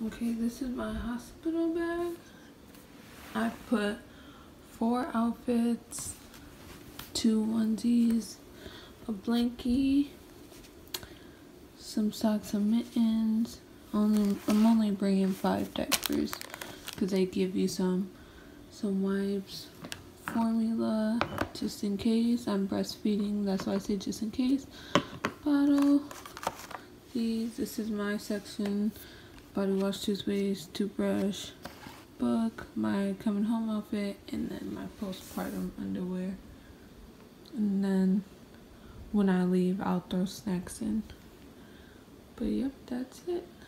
Okay, this is my hospital bag. I put 4 outfits, 2 onesies, a blankie, some socks and mittens. I'm only bringing 5 diapers because they give you some wipes, formula, just in case. I'm breastfeeding, that's why I say just in case. Bottle. This is my section. Body wash, toothpaste, toothbrush, book, my coming home outfit, and then my postpartum underwear. And then when I leave, I'll throw snacks in. But yep, that's it.